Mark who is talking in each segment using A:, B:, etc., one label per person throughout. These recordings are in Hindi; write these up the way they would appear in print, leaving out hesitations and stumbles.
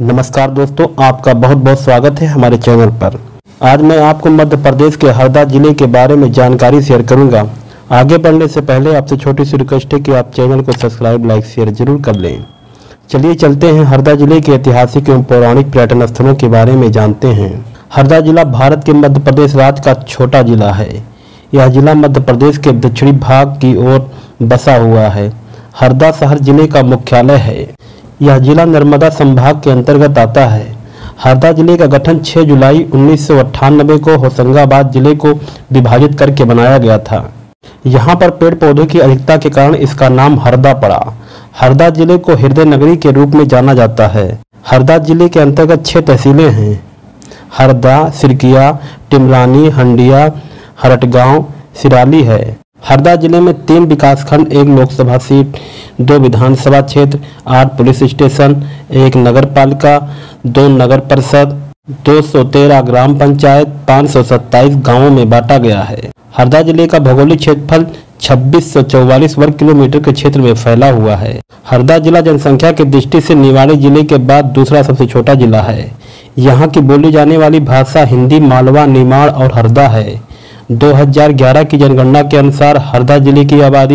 A: नमस्कार दोस्तों, आपका बहुत बहुत स्वागत है हमारे चैनल पर। आज मैं आपको मध्य प्रदेश के हरदा जिले के बारे में जानकारी शेयर करूंगा। आगे बढ़ने से पहले आपसे छोटी सी रिक्वेस्ट है कि आप चैनल को सब्सक्राइब, लाइक, शेयर जरूर कर लें। चलिए चलते हैं हरदा जिले के ऐतिहासिक एवं पौराणिक पर्यटन स्थलों के बारे में जानते हैं। हरदा जिला भारत के मध्य प्रदेश राज्य का छोटा जिला है। यह जिला मध्य प्रदेश के दक्षिणी भाग की ओर बसा हुआ है। हरदा शहर जिले का मुख्यालय है। यह जिला नर्मदा संभाग के अंतर्गत आता है। हरदा जिले का गठन 6 जुलाई 1998 को होशंगाबाद जिले को विभाजित करके बनाया गया था। यहाँ पर पेड़ पौधों की अधिकता के कारण इसका नाम हरदा पड़ा। हरदा जिले को हृदय नगरी के रूप में जाना जाता है। हरदा जिले के अंतर्गत 6 तहसीलें हैं: हरदा, सिरकिया, टिमरानी, हंडिया, हरटगांव, सिराली है। हरदा जिले में 3 विकासखंड, 1 लोकसभा सीट, 2 विधानसभा क्षेत्र, 8 पुलिस स्टेशन, 1 नगर पालिका, 2 नगर परिषद, 213 ग्राम पंचायत, 527 गांवों में बांटा गया है। हरदा जिले का भौगोलिक क्षेत्रफल 2644 वर्ग किलोमीटर के क्षेत्र में फैला हुआ है। हरदा जिला जनसंख्या की दृष्टि से निवाड़ी जिले के बाद दूसरा सबसे छोटा जिला है। यहाँ की बोली जाने वाली भाषा हिंदी, मालवा, निमाड़ और हरदा है। 2011 की जनगणना के अनुसार हरदा जिले की आबादी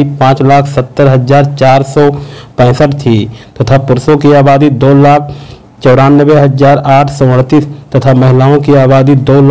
A: 5,70,465 थी तथा पुरुषों की आबादी 2,94,838 तथा महिलाओं की आबादी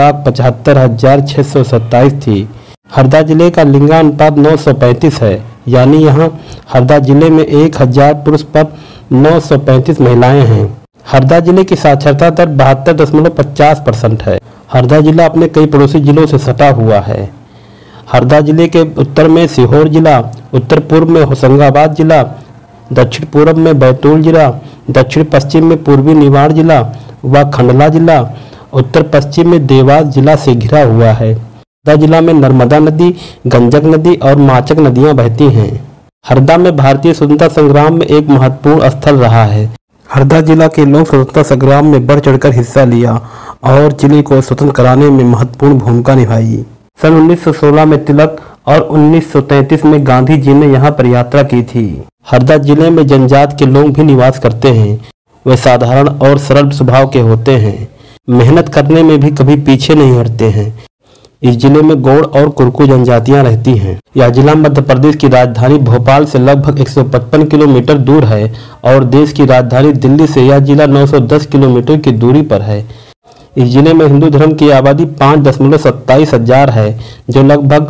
A: 2,75,627 थी। हरदा जिले का लिंगानुपात 935 है, यानी यहाँ हरदा जिले में 1,000 पुरुष पर 935 महिलाएं हैं। हरदा जिले की साक्षरता दर 72.50% है। हरदा जिला अपने कई पड़ोसी जिलों से सटा हुआ है। हरदा जिले के उत्तर में सीहोर जिला, उत्तर पूर्व में होशंगाबाद जिला, दक्षिण पूर्व में बैतूल जिला, दक्षिण पश्चिम में पूर्वी निवाड़ जिला व खंडला जिला, उत्तर पश्चिम में देवास जिला से घिरा हुआ है। हरदा जिला में नर्मदा नदी, गंजक नदी और माचक नदियां बहती हैं। हरदा में भारतीय स्वतंत्रता संग्राम में एक महत्वपूर्ण स्थल रहा है। हरदा जिला के लोग स्वतंत्रता संग्राम में बढ़ चढ़कर हिस्सा लिया और जिले को स्वतंत्र कराने में महत्वपूर्ण भूमिका निभाई। सन 1916 में तिलक और 1933 में गांधी जी ने यहाँ पर यात्रा की थी। हरदा जिले में जनजाति के लोग भी निवास करते हैं। वे साधारण और सरल स्वभाव के होते हैं। मेहनत करने में भी कभी पीछे नहीं हटते हैं। इस जिले में गौड़ और कुरकू जनजातियां रहती हैं। यह जिला मध्य प्रदेश की राजधानी भोपाल से लगभग 155 किलोमीटर दूर है और देश की राजधानी दिल्ली से यह जिला 910 किलोमीटर की दूरी पर है। इस जिले में हिंदू धर्म की आबादी 5,27 हजार है, जो लगभग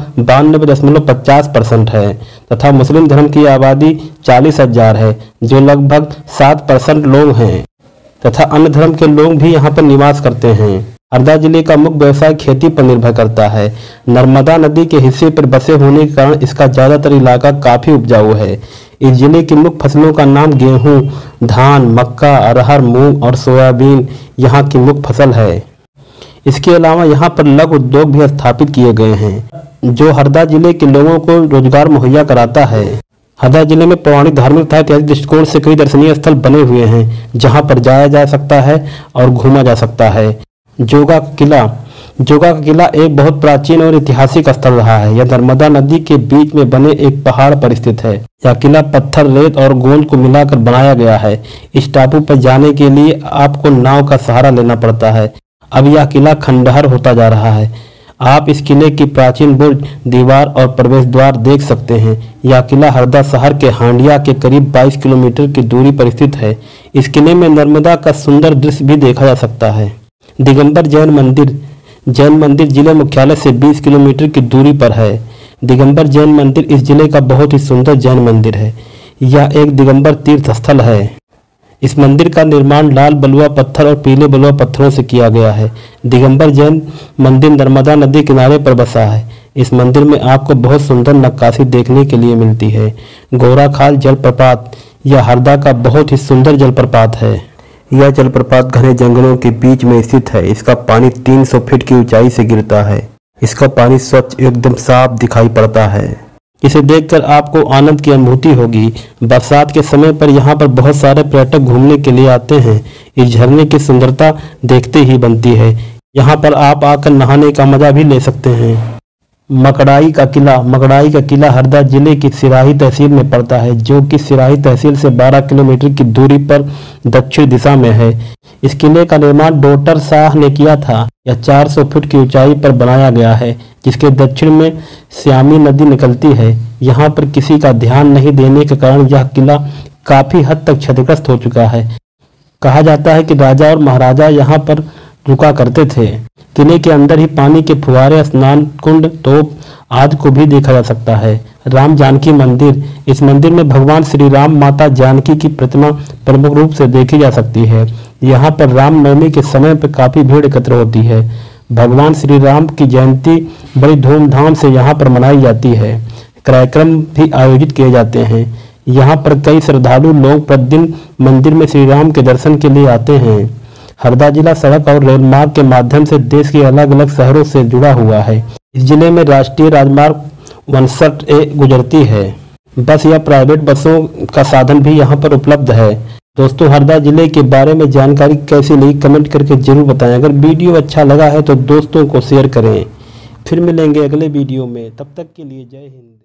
A: 92.50% है तथा मुस्लिम धर्म की आबादी 40 हजार है, जो लगभग 7% लोग हैं तथा अन्य धर्म के लोग भी यहाँ पर निवास करते हैं। हरदा जिले का मुख्य व्यवसाय खेती पर निर्भर करता है। नर्मदा नदी के हिस्से पर बसे होने के कारण इसका ज्यादातर इलाका काफी उपजाऊ है। इस जिले की मुख्य फसलों का नाम गेहूं, धान, मक्का, अरहर, मूंग और सोयाबीन यहाँ की मुख्य फसल है। इसके अलावा यहाँ पर लघु उद्योग भी स्थापित किए गए हैं, जो हरदा जिले के लोगों को रोजगार मुहैया कराता है। हरदा जिले में पौराणिक, धार्मिक तथा ऐतिहासिक दृष्टिकोण से कई दर्शनीय स्थल बने हुए हैं, जहाँ पर जाया जा सकता है और घूमा जा सकता है। जोगा का किला एक बहुत प्राचीन और ऐतिहासिक स्थल रहा है। यह नर्मदा नदी के बीच में बने एक पहाड़ पर स्थित है। यह किला पत्थर, रेत और गोंद को मिलाकर बनाया गया है। इस टापू पर जाने के लिए आपको नाव का सहारा लेना पड़ता है। अब यह किला खंडहर होता जा रहा है। आप इस किले की प्राचीन बुर्ज, दीवार और प्रवेश द्वार देख सकते हैं। यह किला हरदा शहर के हांडिया के करीब 22 किलोमीटर की दूरी पर स्थित है। इस किले में नर्मदा का सुंदर दृश्य भी देखा जा सकता है। दिगंबर जैन मंदिर जिले मुख्यालय से 20 किलोमीटर की दूरी पर है। दिगंबर जैन मंदिर इस जिले का बहुत ही सुंदर जैन मंदिर है। यह एक दिगंबर तीर्थ स्थल है। इस मंदिर का निर्माण लाल बलुआ पत्थर और पीले बलुआ पत्थरों से किया गया है। दिगंबर जैन मंदिर नर्मदा नदी किनारे पर बसा है। इस मंदिर में आपको बहुत सुंदर नक्काशी देखने के लिए मिलती है। गोराखाल जलप्रपात यह हरदा का बहुत ही सुंदर जलप्रपात है। यह जलप्रपात घने जंगलों के बीच में स्थित है। इसका पानी 300 फीट की ऊंचाई से गिरता है। इसका पानी स्वच्छ एकदम साफ दिखाई पड़ता है। इसे देखकर आपको आनंद की अनुभूति होगी। बरसात के समय पर यहाँ पर बहुत सारे पर्यटक घूमने के लिए आते हैं। इस झरने की सुंदरता देखते ही बनती है। यहाँ पर आप आकर नहाने का मजा भी ले सकते हैं। मकड़ाई का किला हरदा जिले की सिराही तहसील में पड़ता है, जो कि सिराही तहसील से 12 किलोमीटर की दूरी पर दक्षिण दिशा में है। इस किले का निर्माण डॉक्टर शाह ने किया था। यह 400 फुट की ऊंचाई पर बनाया गया है, जिसके दक्षिण में श्यामी नदी निकलती है। यहाँ पर किसी का ध्यान नहीं देने के कारण यह किला काफी हद तक क्षतिग्रस्त हो चुका है। कहा जाता है कि राजा और महाराजा यहाँ पर रुका करते थे। किले के अंदर ही पानी के फुहारे, स्नान कुंड, तोप आदि को भी देखा जा सकता है। राम जानकी मंदिर, इस मंदिर में भगवान श्री राम, माता जानकी की प्रतिमा प्रमुख रूप से देखी जा सकती है। यहाँ पर रामनवमी के समय पर काफी भीड़ एकत्र होती है। भगवान श्री राम की जयंती बड़ी धूमधाम से यहाँ पर मनाई जाती है। कार्यक्रम भी आयोजित किए जाते हैं। यहाँ पर कई श्रद्धालु लोग प्रतिदिन मंदिर में श्री राम के दर्शन के लिए आते हैं। हरदा जिला सड़क और रेल मार्ग के माध्यम से देश के अलग अलग शहरों से जुड़ा हुआ है। इस जिले में राष्ट्रीय राजमार्ग 59A गुजरती है। बस या प्राइवेट बसों का साधन भी यहाँ पर उपलब्ध है। दोस्तों, हरदा जिले के बारे में जानकारी कैसी लगी कमेंट करके जरूर बताएं। अगर वीडियो अच्छा लगा है तो दोस्तों को शेयर करें। फिर मिलेंगे अगले वीडियो में, तब तक के लिए जय हिंद।